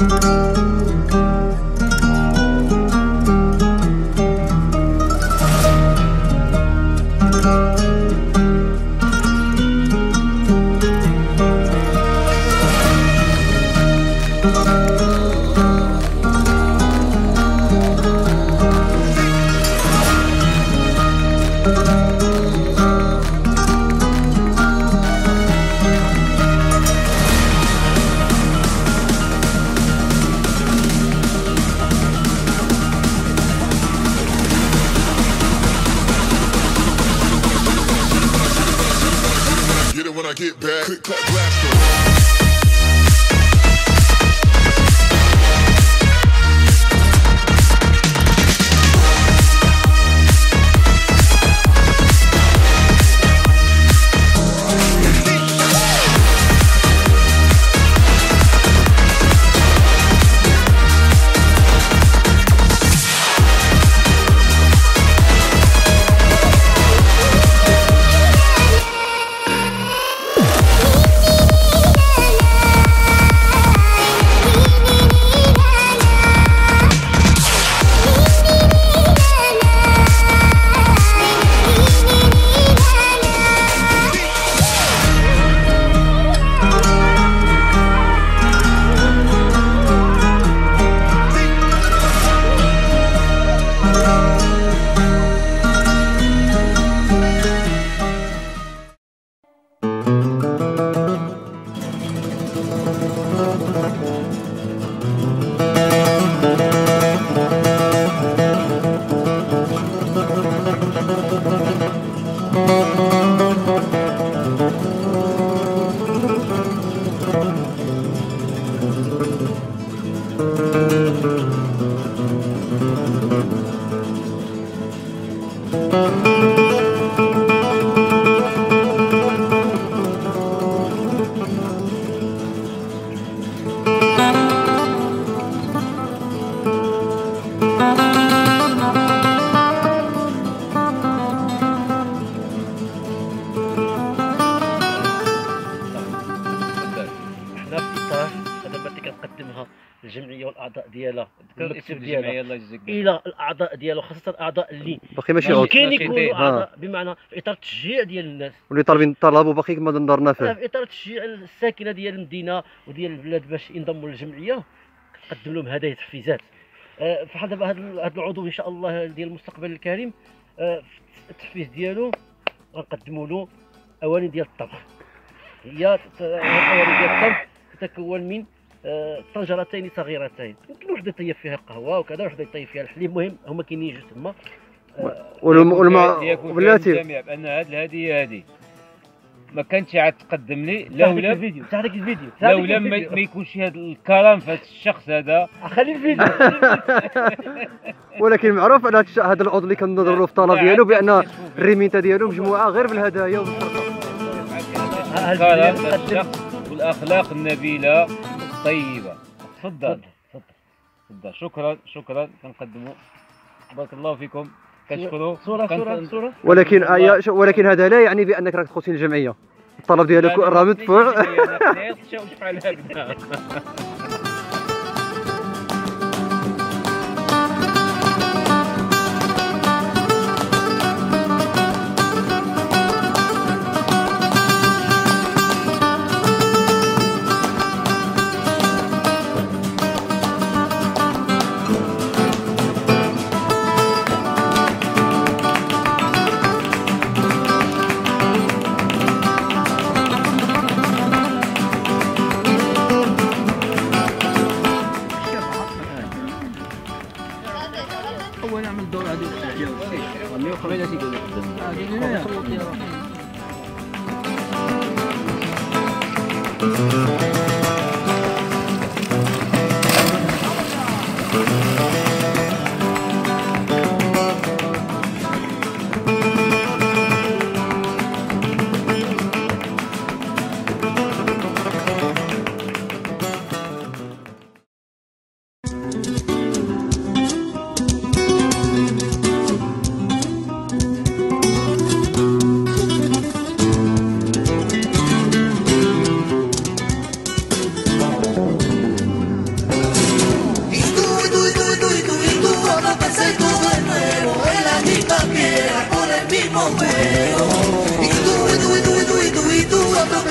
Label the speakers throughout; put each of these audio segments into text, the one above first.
Speaker 1: Get back, click, clap, blaster.
Speaker 2: كنقدمها للجمعيه والاعضاء ديالها الاسم ديالها الى الاعضاء ديالها، خاصه الاعضاء اللي
Speaker 3: باقي ماشي
Speaker 2: يمكن يكونوا اعضاء، بمعنى في اطار التشجيع ديال الناس
Speaker 3: واللي طلبوا باقي كما درنا فيه
Speaker 2: في اطار التشجيع الساكنه ديال المدينه وديال البلاد باش ينضموا للجمعيه. كنقدم لهم هدايا تحفيزات فحال دابا هذا العضو ان شاء الله ديال المستقبل الكريم التحفيز ديالو غنقدموا له اواني ديال الطبخ. هي الاواني ديال الطبخ تتكون من طنجرتين صغيرتين، يمكن وحده يطيب فيها القهوه وكذا، وحده يطيب فيها الحليب. المهم هما كاينين جوج تما.
Speaker 3: بلاتي
Speaker 4: بان هذه الهديه هذه ما كانتش عاد تقدم لي لولا
Speaker 2: الفيديو تاع داك الفيديو
Speaker 4: لولا ما يكونش هذا الكلام في هذا الشخص هذا.
Speaker 2: خلي الفيديو
Speaker 3: ولكن معروف على هذا العضو اللي كنضربوا في الطلب ديالو بان الريمينتا ديالو مجموعه غير بالهدايا
Speaker 4: والكلام في الشخص والاخلاق النبيله الطيبه. تفضل تفضل. شكرا كنقدموا. بارك الله فيكم. كنشكروا.
Speaker 2: صوره
Speaker 3: ولكن هذا لا يعني بانك راك تخصين الجمعيه. الطلب ديالك راه مدفوع.
Speaker 5: اول نعمل الدور هذه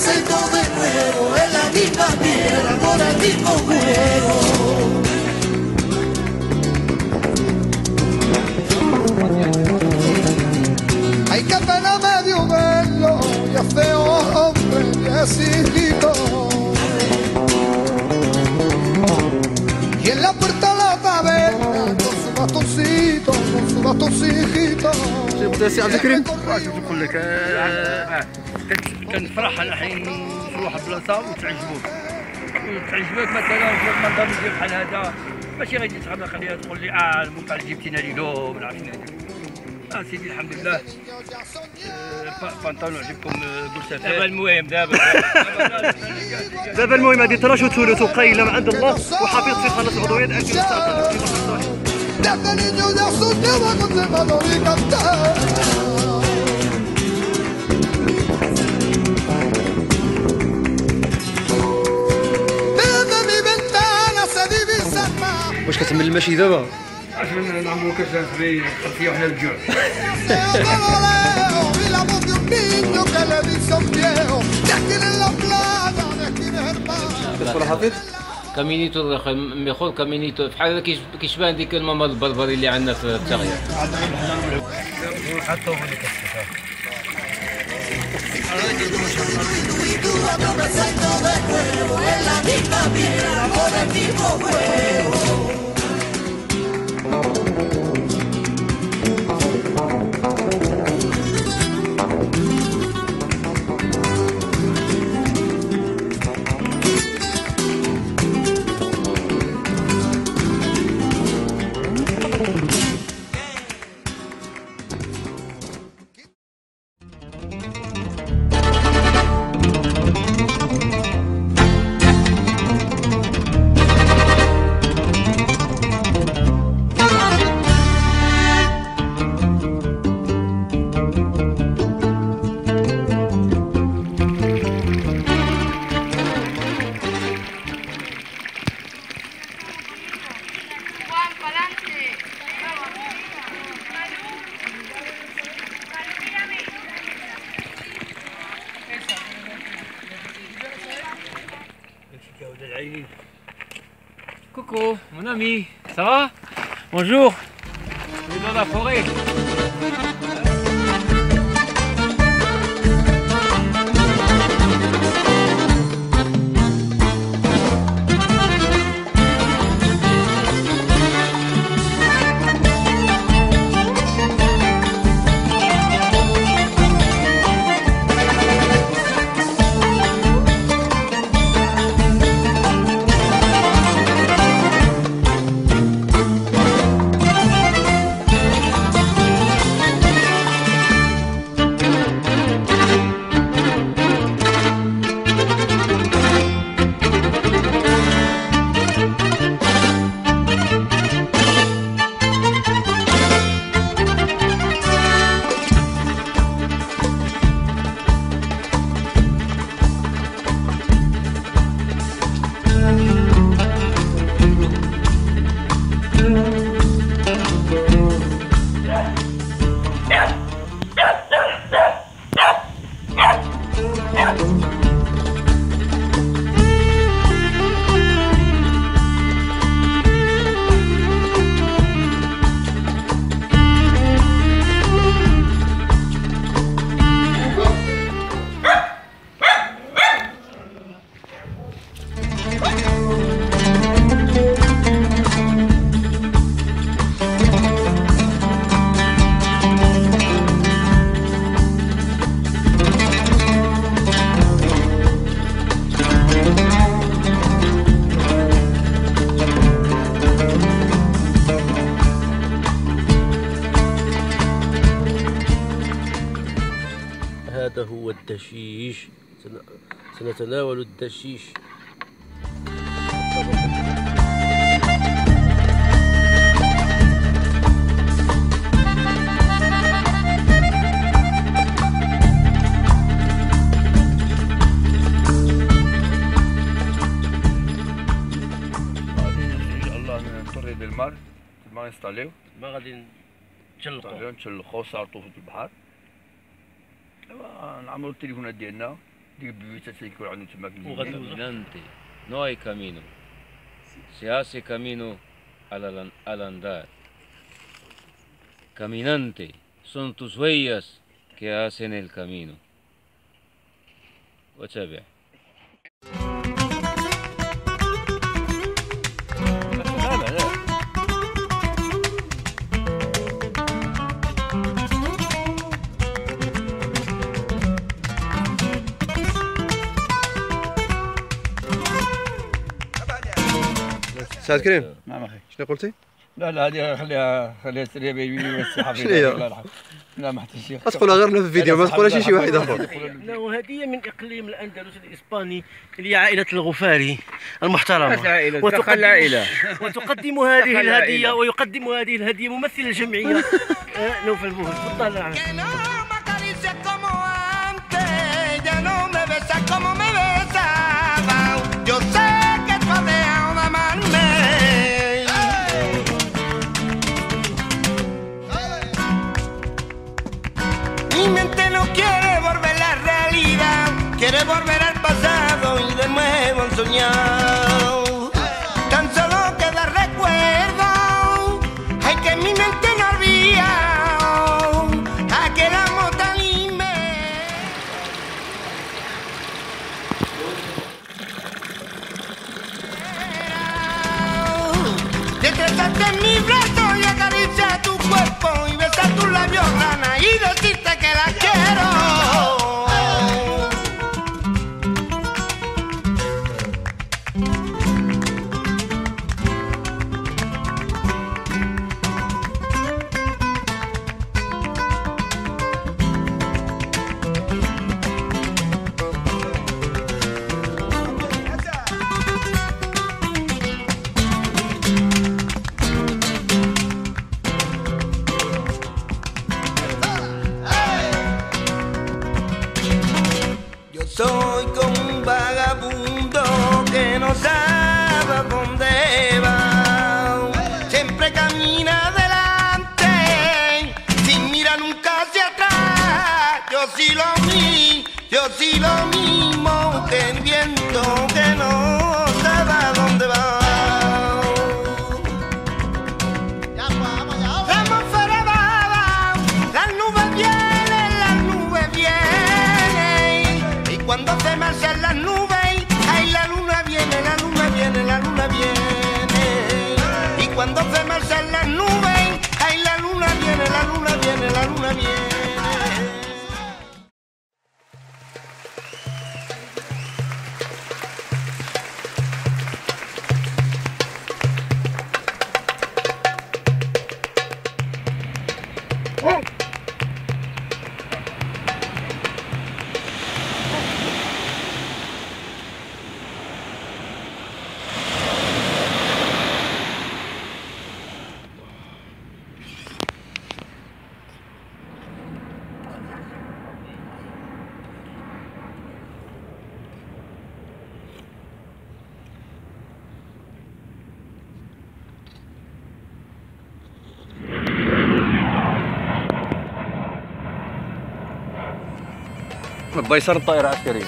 Speaker 6: aceito de nuevo, es la misma piedra con el mismo juego. Hay que pena medio verlo, ya feo hombre viejito. Y en la puerta de la taberna, con su bastoncito,
Speaker 3: بدا السي عبد الكريم.
Speaker 2: واش نقول لك كنفرح انا حين نوصل لواحد البلاصه وتعجبوك مثلا في المنظر ديال بحال هذا ماشي غادي تغنى خليها تقول لي الموقع اللي جبتينا لي له ما عرفتش سيدي الحمد لله بانطالون عجبكم بوسافات
Speaker 4: دابا المهم دابا
Speaker 3: المهم هذه تراش وثلث وقيله من عند الله وحفيظ في خلاص العضويات انت
Speaker 6: Desde niño ya soñaba con ser valor y cantar. Desde mi ventana se divisa el mar.
Speaker 3: واش كتمل المشي دابا؟
Speaker 2: عشان نعملوا كاس في خلفيه وحنا الجوع
Speaker 6: Y la voz de un niño que le dice a un viejo de aquí en la playa, de aquí en el mar.
Speaker 3: كتقول حفيظ؟
Speaker 4: كامينيتو ميخول كامينيتو بحال كيشبه ديك الماما البربري اللي عندنا في التغيير. Coucou, mon ami, ça va? Bonjour. On est dans la forêt.
Speaker 2: هذا هو الدشيش سنتناول الدشيش
Speaker 7: الماء انستاليو
Speaker 2: ما غادي نتشلقوا
Speaker 7: نتشلقوا صارتوا في البحر. ايوا نعمروا التليفونات ديالنا ديك البيوتات اللي يكون عندهم تما
Speaker 4: Caminante, no hay camino. Se hace camino al andar. Caminante, son tus huellas que hacen el camino. وتابع.
Speaker 3: سعد كريم
Speaker 7: نعم اخي.
Speaker 3: شنو قلتي؟
Speaker 7: لا هذه خليها سريه بيبي والصحه
Speaker 3: شنو هي؟
Speaker 7: لا ما حتى شي.
Speaker 3: تقولها غير في الفيديو ما تقولهاش شي واحد اخر.
Speaker 2: انه هديه من اقليم الاندلس الاسباني لعائله الغفاري المحترمه. وتقدم هذه الهديه ويقدم هذه الهديه ممثل الجمعيه نوفل بوهل. تفضل.
Speaker 8: Quiere volver al pasado y de nuevo soñar. Tan solo queda recuerdo, ay que mi mente no olvida aquel amor tan inmenso. Detrásate en mi brazo y acaricia tu cuerpo y besa tus labios rana y decirte que la quiero. Soy como un vagabundo que no sabe a dónde va. Siempre camina adelante, sin mirar nunca hacia atrás. Yo sí lo mismo que el viento que no sabe a dónde va. Cuando se marchan las nubes, ay la luna viene, la luna viene, la luna viene. Y cuando se marchan las nubes, ay la luna viene, la luna viene, la luna viene.
Speaker 3: بيصير الطائرة عسكرية.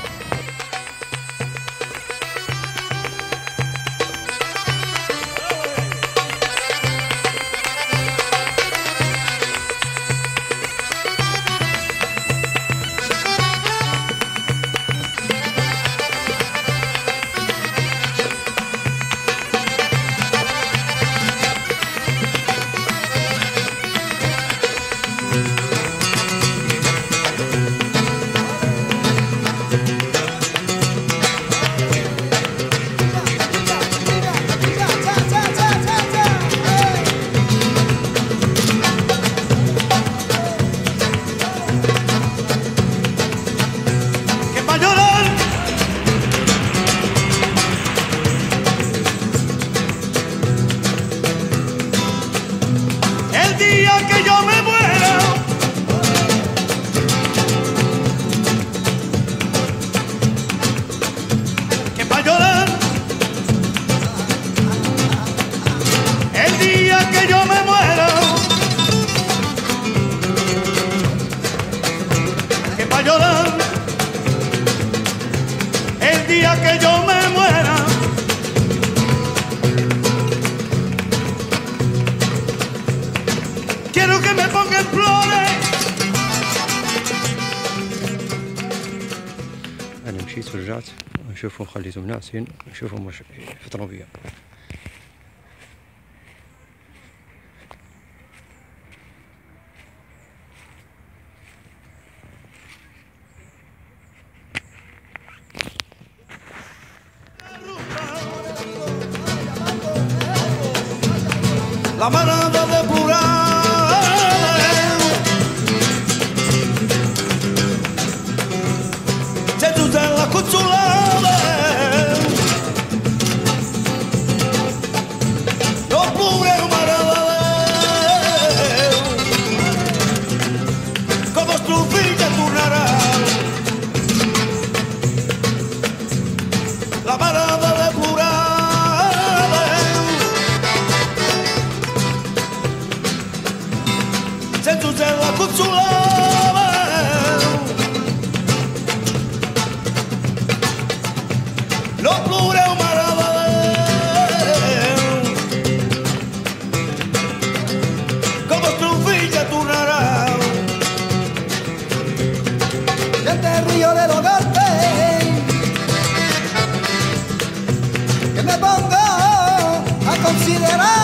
Speaker 3: دخلت ورجعت، نشوفهم خليتهم ناعسين، نشوفهم واش يفطروا بيا.
Speaker 8: La manada de Purales seduta alla cuzzolare, oppure un maravale con vostro figlio tornerà. La manada de Purales seduta alla cuzzolare, oppure un maravale con vostro figlio tornerà.
Speaker 6: Desde el río de los Gartes que me pongo a considerar